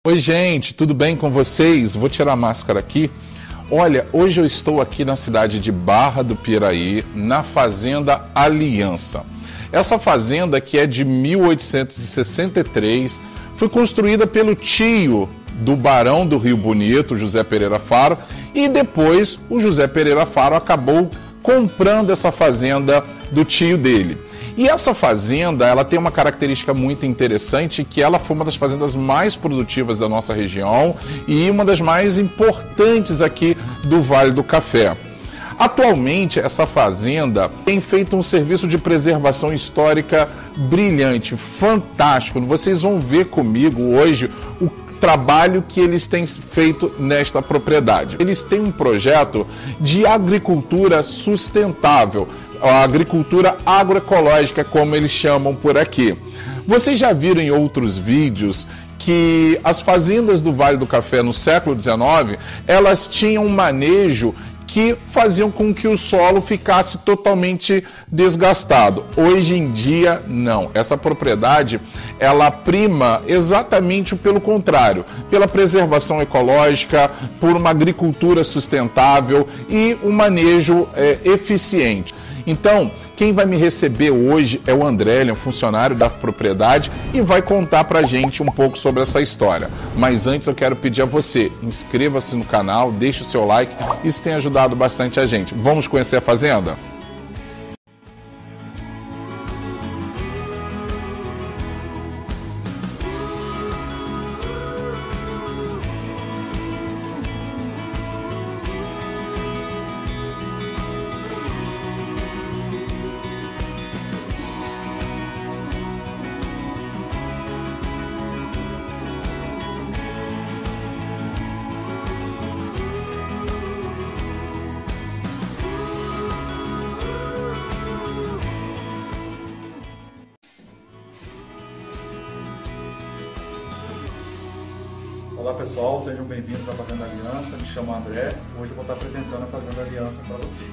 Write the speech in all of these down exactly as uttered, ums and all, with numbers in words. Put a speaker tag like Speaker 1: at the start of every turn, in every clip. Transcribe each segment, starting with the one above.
Speaker 1: Oi gente, tudo bem com vocês? Vou tirar a máscara aqui. Olha, hoje eu estou aqui na cidade de Barra do Piraí, na Fazenda Aliança. Essa fazenda, que é de mil oitocentos e sessenta e três, foi construída pelo tio do Barão do Rio Bonito, José Pereira Faro, e depois o José Pereira Faro acabou comprando essa fazenda do tio dele. E essa fazenda, ela tem uma característica muito interessante, que ela foi uma das fazendas mais produtivas da nossa região e uma das mais importantes aqui do Vale do Café. Atualmente, essa fazenda tem feito um serviço de preservação histórica brilhante, fantástico. Vocês vão ver comigo hoje o trabalho que eles têm feito nesta propriedade. Eles têm um projeto de agricultura sustentável, a agricultura agroecológica, como eles chamam por aqui. Vocês já viram em outros vídeos que as fazendas do Vale do Café no século dezenove, elas tinham um manejo que faziam com que o solo ficasse totalmente desgastado. Hoje em dia, não. Essa propriedade, ela prima exatamente pelo contrário, pela preservação ecológica, por uma agricultura sustentável e um manejo é, eficiente. Então, quem vai me receber hoje é o André, ele é um funcionário da propriedade e vai contar pra gente um pouco sobre essa história. Mas antes eu quero pedir a você, inscreva-se no canal, deixe o seu like, isso tem ajudado bastante a gente. Vamos conhecer a fazenda?
Speaker 2: Olá pessoal, sejam bem-vindos à Fazenda Aliança, me chamo André, hoje eu vou estar apresentando a Fazenda Aliança para vocês.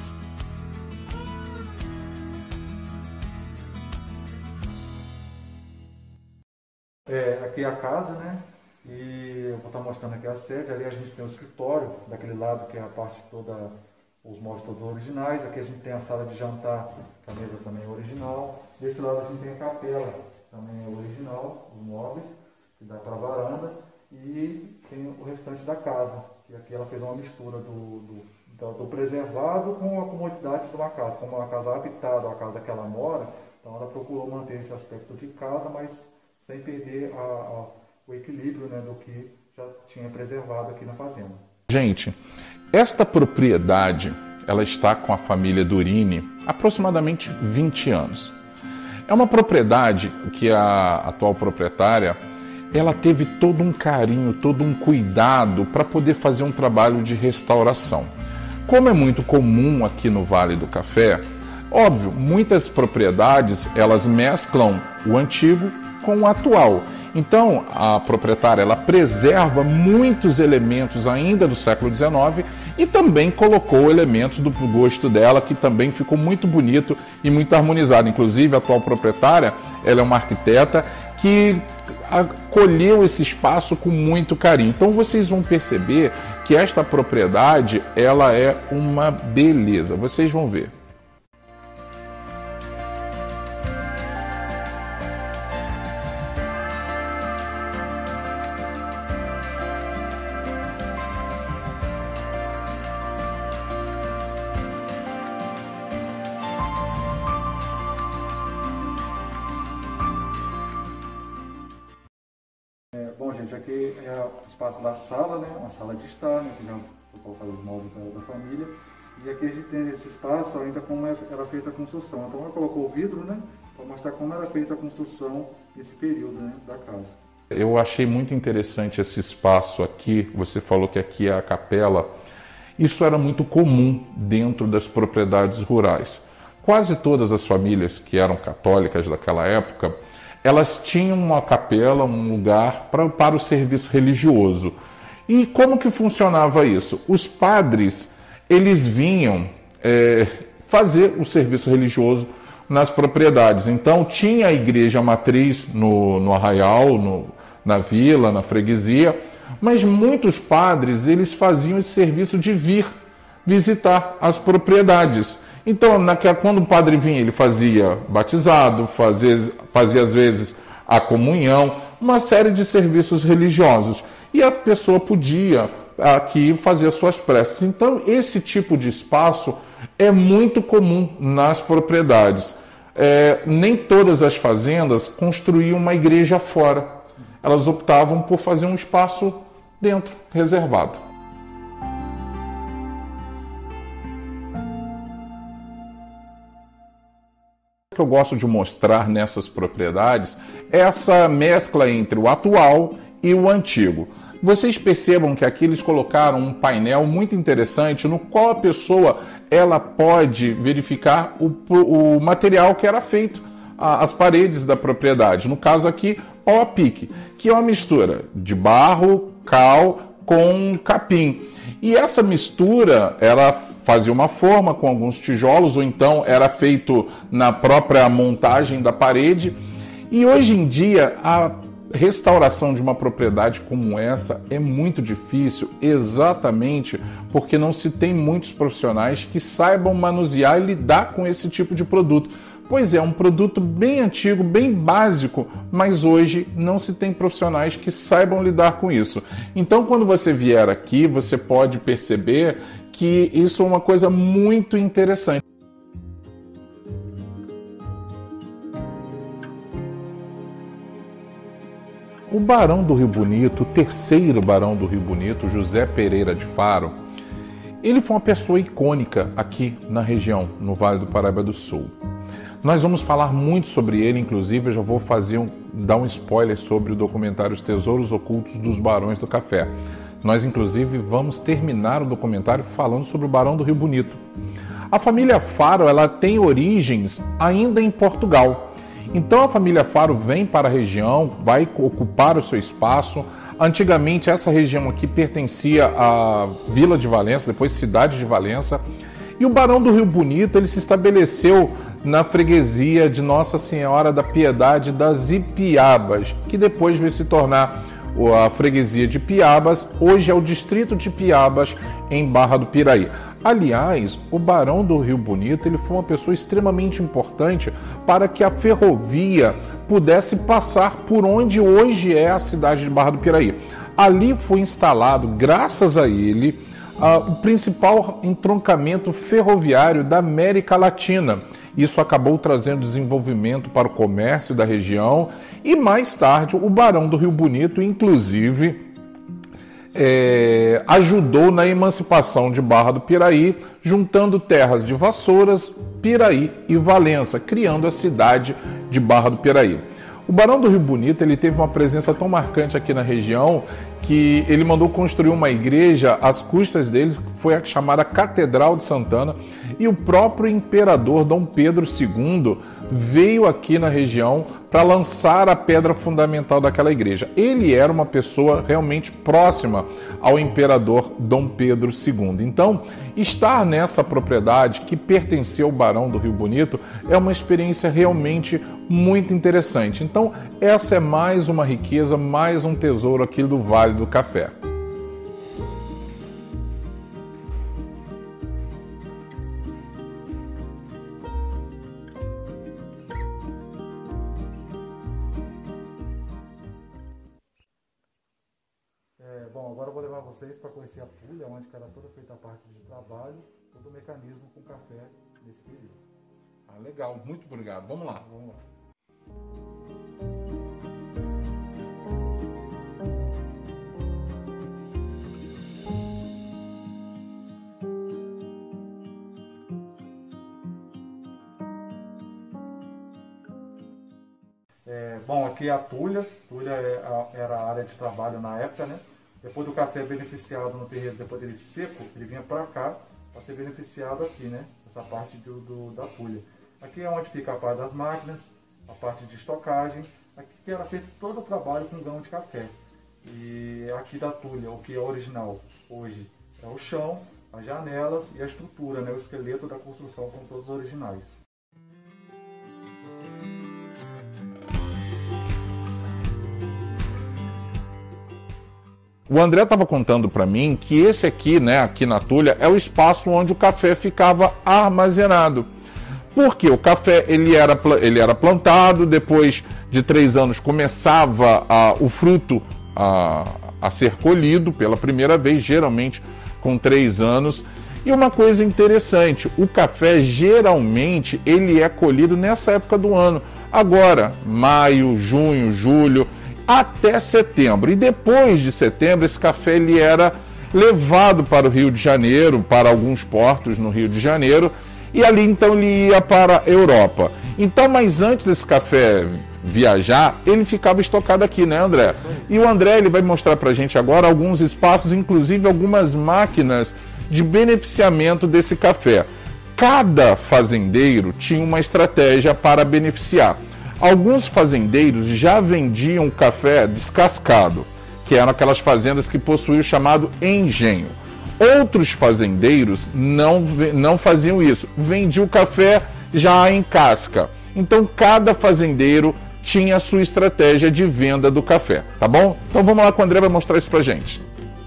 Speaker 2: É, aqui é a casa, né? E eu vou estar mostrando aqui a sede, ali a gente tem o escritório, daquele lado que é a parte toda, os móveis todos originais, aqui a gente tem a sala de jantar, que a mesa também é original, desse lado a gente tem a capela, também é original, os móveis, que dá para a varanda. E tem o restante da casa, que aqui ela fez uma mistura do, do, do preservado com a comodidade de uma casa. Como é uma casa habitada, a casa que ela mora, então ela procurou manter esse aspecto de casa, mas sem perder a, a, o equilíbrio, né, do que já tinha preservado aqui na fazenda.
Speaker 1: Gente, esta propriedade, ela está com a família Durini há aproximadamente vinte anos. É uma propriedade que a atual proprietária, ela teve todo um carinho, todo um cuidado para poder fazer um trabalho de restauração. Como é muito comum aqui no Vale do Café, óbvio, muitas propriedades elas mesclam o antigo com o atual. Então, a proprietária ela preserva muitos elementos ainda do século dezenove e também colocou elementos do gosto dela, que também ficou muito bonito e muito harmonizado. Inclusive, a atual proprietária ela é uma arquiteta que acolheu esse espaço com muito carinho. Então vocês vão perceber que esta propriedade ela é uma beleza. Vocês vão ver.
Speaker 2: Bom, gente, aqui é o espaço da sala, né? Uma sala de estar, né? Que já vou colocar os móveis da, da família. E aqui a gente tem esse espaço ainda como era feita a construção. Então ela colocou o vidro, né? Para mostrar como era feita a construção nesse período, né, da casa.
Speaker 1: Eu achei muito interessante esse espaço aqui. Você falou que aqui é a capela. Isso era muito comum dentro das propriedades rurais. Quase todas as famílias que eram católicas daquela época, elas tinham uma capela, um lugar para, para o serviço religioso. E como que funcionava isso? Os padres, eles vinham é, fazer o serviço religioso nas propriedades. Então tinha a igreja matriz no, no arraial, no, na vila, na freguesia, mas muitos padres eles faziam esse serviço de vir visitar as propriedades. Então, naquela, quando o padre vinha, ele fazia batizado, fazia, fazia às vezes a comunhão, uma série de serviços religiosos. E a pessoa podia aqui fazer as suas preces. Então, esse tipo de espaço é muito comum nas propriedades. É, nem todas as fazendas construíam uma igreja fora. Elas optavam por fazer um espaço dentro, reservado. O que eu gosto de mostrar nessas propriedades é essa mescla entre o atual e o antigo. Vocês percebam que aqui eles colocaram um painel muito interessante no qual a pessoa ela pode verificar o, o material que era feito, as paredes da propriedade. No caso aqui, pau a pique, que é uma mistura de barro, cal com capim. E essa mistura, ela fazia uma forma com alguns tijolos, ou então era feito na própria montagem da parede. E hoje em dia, a restauração de uma propriedade como essa é muito difícil, exatamente porque não se tem muitos profissionais que saibam manusear e lidar com esse tipo de produto. Pois é, um produto bem antigo, bem básico, mas hoje não se tem profissionais que saibam lidar com isso. Então, quando você vier aqui, você pode perceber que isso é uma coisa muito interessante. O Barão do Rio Bonito, o terceiro Barão do Rio Bonito, José Pereira de Faro, ele foi uma pessoa icônica aqui na região, no Vale do Paraíba do Sul. Nós vamos falar muito sobre ele, inclusive eu já vou fazer um, dar um spoiler sobre o documentário Os Tesouros Ocultos dos Barões do Café. Nós, inclusive, vamos terminar o documentário falando sobre o Barão do Rio Bonito. A família Faro ela tem origens ainda em Portugal. Então a família Faro vem para a região, vai ocupar o seu espaço. Antigamente essa região aqui pertencia à Vila de Valença, depois Cidade de Valença. E o Barão do Rio Bonito ele se estabeleceu na freguesia de Nossa Senhora da Piedade das Ipiabas, que depois veio se tornar a freguesia de Piabas, hoje é o distrito de Piabas, em Barra do Piraí. Aliás, o Barão do Rio Bonito ele foi uma pessoa extremamente importante para que a ferrovia pudesse passar por onde hoje é a cidade de Barra do Piraí. Ali foi instalado, graças a ele, uh, o principal entroncamento ferroviário da América Latina. Isso acabou trazendo desenvolvimento para o comércio da região e mais tarde o Barão do Rio Bonito, inclusive, é, ajudou na emancipação de Barra do Piraí, juntando terras de Vassouras, Piraí e Valença, criando a cidade de Barra do Piraí. O Barão do Rio Bonito ele teve uma presença tão marcante aqui na região que ele mandou construir uma igreja às custas dele, que foi a chamada Catedral de Santana, e o próprio imperador Dom Pedro segundo veio aqui na região para lançar a pedra fundamental daquela igreja. Ele era uma pessoa realmente próxima ao imperador Dom Pedro segundo. Então, estar nessa propriedade que pertencia ao Barão do Rio Bonito é uma experiência realmente muito interessante. Então, essa é mais uma riqueza, mais um tesouro aqui do Vale do Café.
Speaker 2: É, bom, agora eu vou levar vocês para conhecer a pulha, onde era toda feita a parte de trabalho, todo o mecanismo com café nesse período.
Speaker 1: Ah, legal, muito obrigado. Vamos lá.
Speaker 2: Vamos lá. É, bom, aqui é a tulha. Tulha é a, era a área de trabalho na época, né? Depois do café beneficiado no terreiro, depois dele seco, ele vinha para cá para ser beneficiado aqui, né? Essa parte do, do, da pulha. Aqui é onde fica a parte das máquinas, a parte de estocagem. Aqui que era feito todo o trabalho com grão de café. E aqui da tulha, o que é original hoje é o chão, as janelas e a estrutura, né? O esqueleto da construção são todos originais.
Speaker 1: O André estava contando para mim que esse aqui, né, aqui na Tulha, é o espaço onde o café ficava armazenado. Porque o café ele era, ele era plantado, depois de três anos começava a, o fruto a, a ser colhido pela primeira vez, geralmente com três anos. E uma coisa interessante, o café geralmente ele é colhido nessa época do ano. Agora, maio, junho, julho, até setembro. E depois de setembro, esse café ele era levado para o Rio de Janeiro, para alguns portos no Rio de Janeiro, e ali então ele ia para a Europa. Então, mas antes desse café viajar, ele ficava estocado aqui, né, André? E o André ele vai mostrar para a gente agora alguns espaços, inclusive algumas máquinas de beneficiamento desse café. Cada fazendeiro tinha uma estratégia para beneficiar. Alguns fazendeiros já vendiam café descascado, que eram aquelas fazendas que possuíam o chamado engenho. Outros fazendeiros não, não faziam isso, vendiam o café já em casca. Então, cada fazendeiro tinha a sua estratégia de venda do café, tá bom? Então, vamos lá que o André vai mostrar isso pra gente.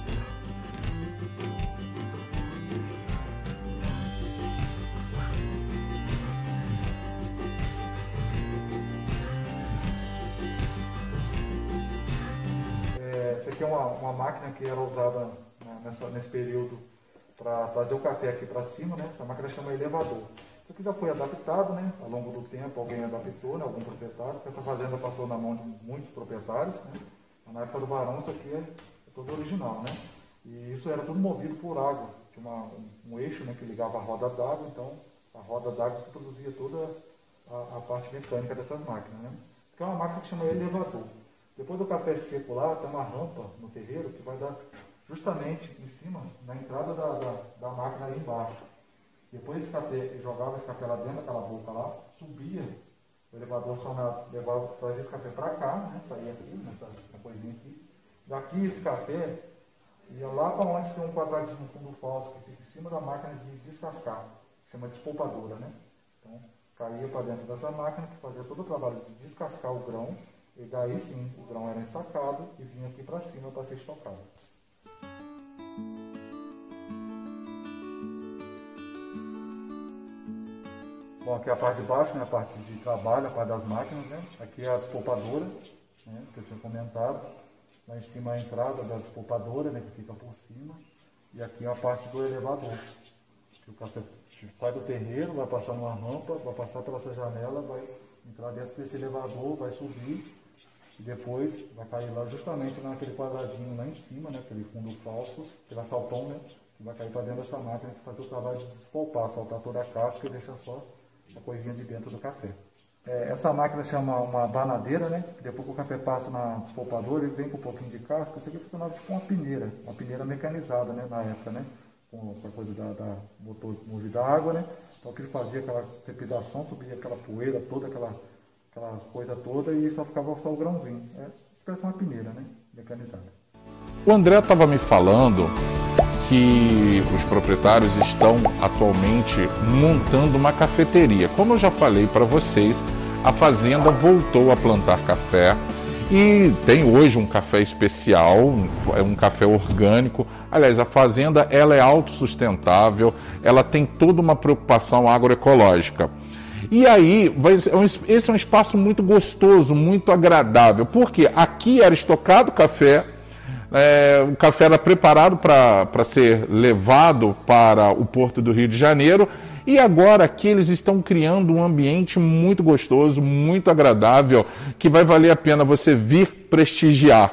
Speaker 2: Essa aqui é uma, uma máquina que era usada, né, nessa, nesse período para trazer o café aqui para cima, né? Essa máquina chama elevador. Isso aqui já foi adaptado, né? Ao longo do tempo alguém adaptou, né? Algum proprietário. Essa fazenda passou na mão de muitos proprietários, né? Na época do Barão isso aqui é, é todo original, né? E isso era tudo movido por água. Tinha uma, um, um eixo, né, que ligava a roda d'água, então a roda d'água produzia toda a, a parte mecânica dessas máquinas, né? Porque é uma máquina que chama elevador. Depois do café seco lá, tem uma rampa no terreiro que vai dar justamente em cima, na entrada da, da, da máquina ali embaixo. Depois esse café, jogava esse café lá dentro daquela boca lá, subia, o elevador só levava, trazia esse café para cá, né? Saía aqui, nessa, nessa coisinha aqui. Daqui esse café ia lá para onde tem um quadradinho no fundo falso, que fica em cima da máquina de descascar, que chama despolpadora, né? Então caía para dentro dessa máquina que fazia todo o trabalho de descascar o grão. E daí sim, o grão era ensacado e vinha aqui para cima para ser estocado. Bom, aqui é a parte de baixo, né, a parte de trabalho, a parte das máquinas, né? Aqui é a despolpadora, né, que eu tinha comentado. Lá em cima a entrada da despolpadora, né, que fica por cima. E aqui é a parte do elevador. Que o café sai do terreiro, vai passar numa rampa, vai passar pela essa janela, vai entrar dentro desse elevador, vai subir. E depois vai cair lá justamente naquele quadradinho lá em cima, né, aquele fundo falso, aquele assaltão, né, que vai cair para dentro dessa máquina que faz o trabalho de despolpar, soltar toda a casca e deixar só a coisinha de dentro do café. É, essa máquina chama uma banadeira, né, que depois que o café passa na despolpadora, ele vem com um pouquinho de casca. Isso aqui funcionava com uma peneira, uma peneira mecanizada, né, na época, né, com a coisa da, da motor movido a água, né, então que ele fazia aquela trepidação, subia aquela poeira, toda aquela aquela coisa toda e só ficava só o grãozinho. É, isso parece uma peneira, né? Mecanizada.
Speaker 1: O André estava me falando que os proprietários estão atualmente montando uma cafeteria. Como eu já falei para vocês, a fazenda voltou a plantar café e tem hoje um café especial, é um café orgânico. Aliás, a fazenda ela é autossustentável, ela tem toda uma preocupação agroecológica. E aí, esse é um espaço muito gostoso, muito agradável, porque aqui era estocado café, é, o café era preparado para ser levado para o Porto do Rio de Janeiro, e agora aqui eles estão criando um ambiente muito gostoso, muito agradável, que vai valer a pena você vir prestigiar.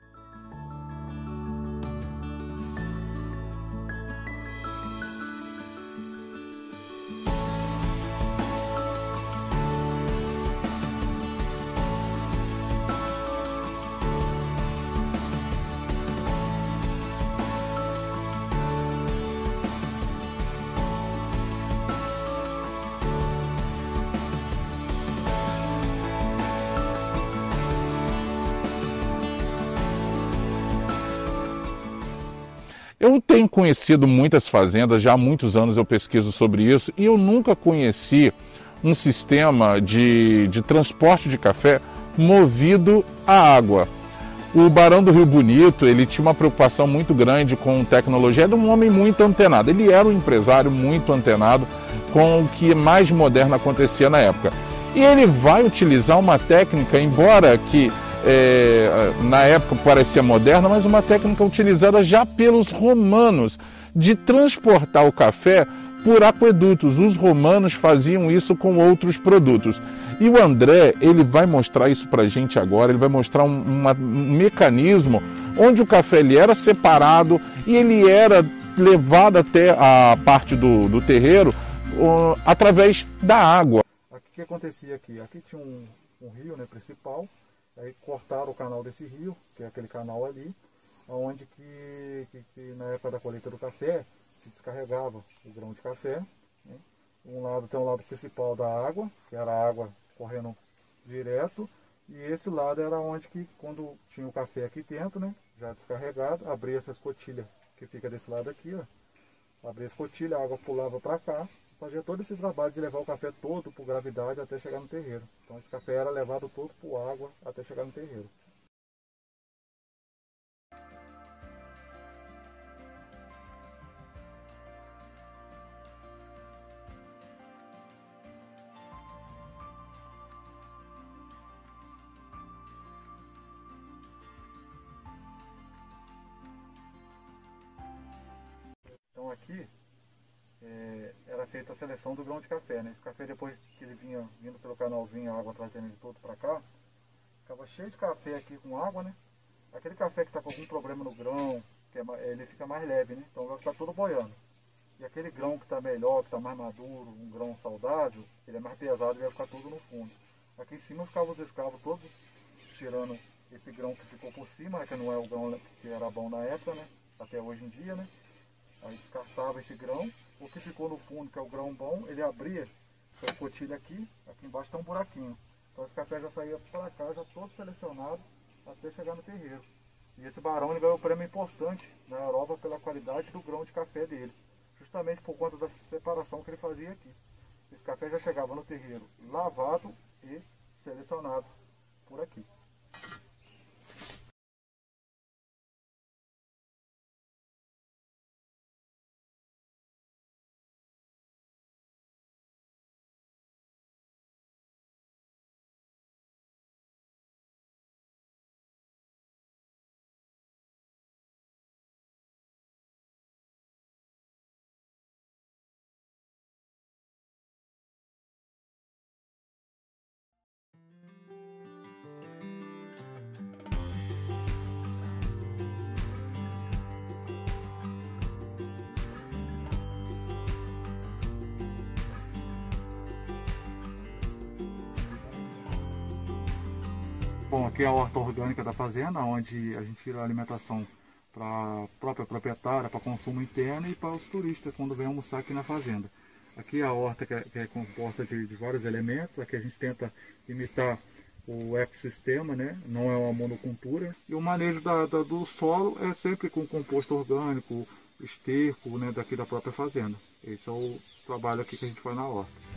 Speaker 1: Eu tenho conhecido muitas fazendas, já há muitos anos eu pesquiso sobre isso, e eu nunca conheci um sistema de, de transporte de café movido a água. O Barão do Rio Bonito, ele tinha uma preocupação muito grande com tecnologia, era um homem muito antenado, ele era um empresário muito antenado com o que mais moderno acontecia na época. E ele vai utilizar uma técnica, embora que é, na época parecia moderna, mas uma técnica utilizada já pelos romanos, de transportar o café por aquedutos. Os romanos faziam isso com outros produtos. E o André, ele vai mostrar isso para a gente agora, ele vai mostrar um, uma, um mecanismo onde o café ele era separado e ele era levado até a parte do, do terreiro uh, através da água.
Speaker 2: O que acontecia aqui? Aqui tinha um, um rio, né, principal, aí cortaram o canal desse rio, que é aquele canal ali, onde que, que, que na época da colheita do café se descarregava o grão de café, né? Um lado tem o lado principal da água, que era a água correndo direto, e esse lado era onde que, quando tinha o café aqui dentro, né, já descarregado, abria essa escotilha que fica desse lado aqui, ó, abria a escotilha, a água pulava para cá, fazia todo esse trabalho de levar o café todo por gravidade até chegar no terreiro. Então esse café era levado todo por água até chegar no terreiro. Então aqui é, era feita a seleção do grão de café, né? Esse café, depois que ele vinha vindo pelo canalzinho, a água trazendo ele todo para cá, ficava cheio de café aqui com água, né? Aquele café que está com algum problema no grão, que é, ele fica mais leve, né? Então vai ficar todo boiando. E aquele grão que está melhor, que está mais maduro, um grão saudável, ele é mais pesado e vai ficar tudo no fundo. Aqui em cima ficavam os escravos todos tirando esse grão que ficou por cima, que não é o grão que era bom na época, né? Até hoje em dia, né? Aí descartava esse grão, o que ficou no fundo, que é o grão bom, ele abria essa escotilha aqui, aqui embaixo tem um buraquinho. Então esse café já saía para cá, já todo selecionado, até chegar no terreiro. E esse barão ele ganhou um prêmio importante na Europa pela qualidade do grão de café dele, justamente por conta da separação que ele fazia aqui. Esse café já chegava no terreiro lavado e selecionado por aqui. Bom, aqui é a horta orgânica da fazenda, onde a gente tira a alimentação para a própria proprietária, para consumo interno e para os turistas quando vêm almoçar aqui na fazenda. Aqui é a horta que é, que é composta de, de vários elementos, aqui a gente tenta imitar o ecossistema, né? Não é uma monocultura. E o manejo da, da, do solo é sempre com composto orgânico, esterco, né, daqui da própria fazenda. Esse é o trabalho aqui que a gente faz na horta.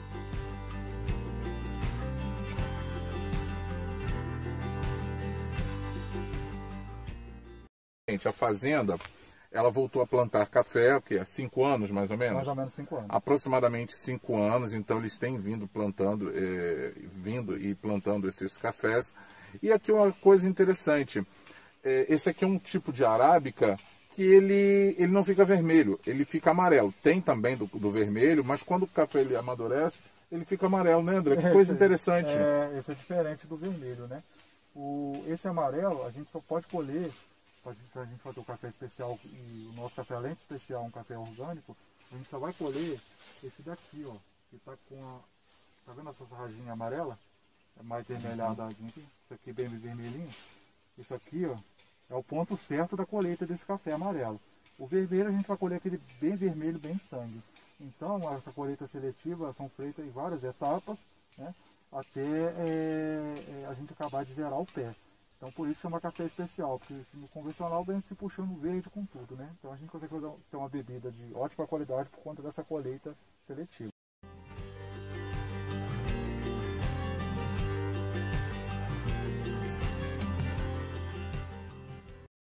Speaker 1: A fazenda, ela voltou a plantar café, o que é cinco anos mais ou menos?
Speaker 2: Mais ou menos cinco anos.
Speaker 1: Aproximadamente cinco anos, então eles têm vindo plantando, é, vindo e plantando esses cafés. E aqui uma coisa interessante, é, esse aqui é um tipo de arábica que ele, ele não fica vermelho, ele fica amarelo. Tem também do, do vermelho, mas quando o café ele amadurece, ele fica amarelo, né, André? Que coisa interessante.
Speaker 2: É, esse é diferente do vermelho, né? O, esse amarelo a gente só pode colher, para a gente fazer o café especial, e o nosso café, além de especial, um café orgânico, a gente só vai colher esse daqui, ó, que tá com a, tá vendo essa rajinha amarela? É mais vermelhada aqui, isso aqui bem vermelhinho. Isso aqui, ó, é o ponto certo da colheita desse café amarelo. O vermelho a gente vai colher aquele bem vermelho, bem sangue. Então, essa colheita seletiva são feitas em várias etapas, né, até é, é, a gente acabar de zerar o pé. Então por isso chama café especial, porque no convencional vem se puxando verde com tudo, né? Então a gente consegue ter uma bebida de ótima qualidade por conta dessa colheita seletiva.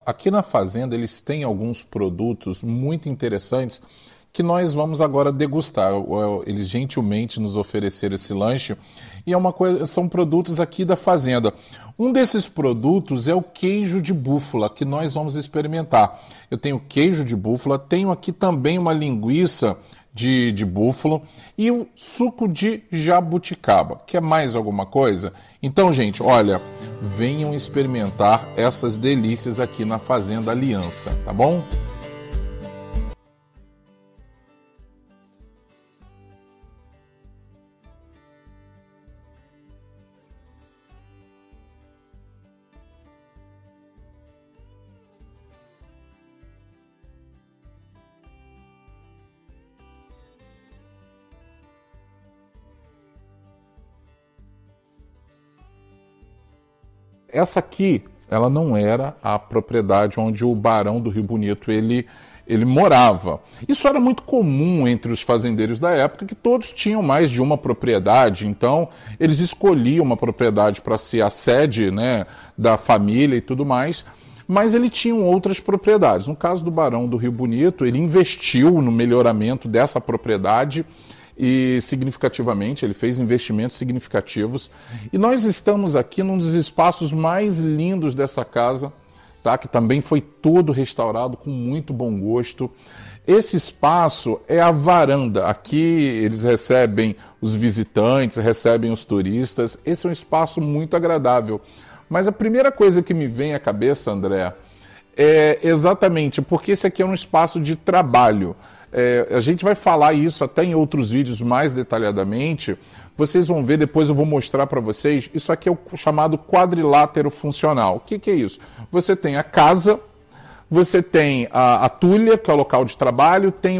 Speaker 1: Aqui na fazenda eles têm alguns produtos muito interessantes que nós vamos agora degustar. Eles gentilmente nos ofereceram esse lanche e é uma coisa, são produtos aqui da fazenda. Um desses produtos é o queijo de búfala que nós vamos experimentar. Eu tenho queijo de búfala, tenho aqui também uma linguiça de, de búfalo e o suco de jabuticaba. Quer mais alguma coisa? Então, gente, olha, venham experimentar essas delícias aqui na Fazenda Aliança, tá bom? Essa aqui, ela não era a propriedade onde o Barão do Rio Bonito ele, ele morava. Isso era muito comum entre os fazendeiros da época, que todos tinham mais de uma propriedade, então eles escolhiam uma propriedade para ser a sede, né, da família e tudo mais, mas ele tinha outras propriedades. No caso do Barão do Rio Bonito, ele investiu no melhoramento dessa propriedade e significativamente, ele fez investimentos significativos. E nós estamos aqui num dos espaços mais lindos dessa casa, tá? Que também foi todo restaurado com muito bom gosto. Esse espaço é a varanda. Aqui eles recebem os visitantes, recebem os turistas. Esse é um espaço muito agradável. Mas a primeira coisa que me vem à cabeça, André, é exatamente porque esse aqui é um espaço de trabalho. É, a gente vai falar isso até em outros vídeos mais detalhadamente. Vocês vão ver, depois eu vou mostrar para vocês. Isso aqui é o chamado quadrilátero funcional. O que, que é isso? Você tem a casa, você tem a, a tulha, que é o local de trabalho, tem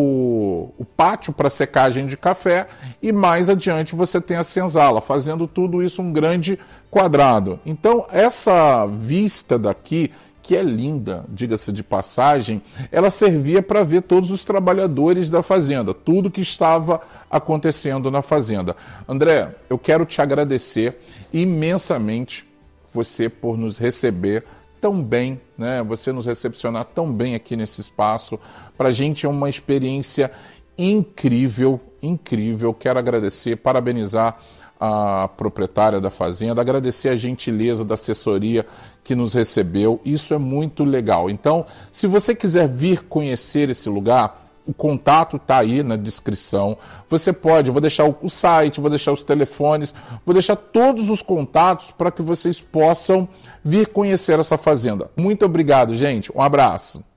Speaker 1: o, o pátio para secagem de café e mais adiante você tem a senzala, fazendo tudo isso um grande quadrado. Então, essa vista daqui, que é linda, diga-se de passagem, ela servia para ver todos os trabalhadores da fazenda, tudo que estava acontecendo na fazenda. André, eu quero te agradecer imensamente você por nos receber tão bem, né? Você nos recepcionar tão bem aqui nesse espaço. Para a gente é uma experiência incrível, incrível. Quero agradecer, parabenizar a proprietária da fazenda, agradecer a gentileza da assessoria que nos recebeu. Isso é muito legal. Então, se você quiser vir conhecer esse lugar, o contato está aí na descrição. Você pode, eu vou deixar o site, vou deixar os telefones, vou deixar todos os contatos para que vocês possam vir conhecer essa fazenda. Muito obrigado, gente. Um abraço.